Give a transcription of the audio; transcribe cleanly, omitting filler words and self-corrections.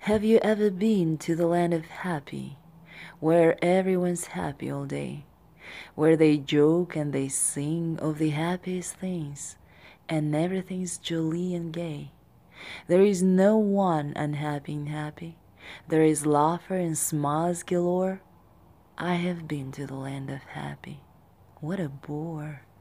Have you ever been to the land of happy, where everyone's happy all day, where they joke and they sing of the happiest things, and everything's jolly and gay? There is no one unhappy and happy. There is laughter and smiles galore. I have been to the land of happy. What a bore!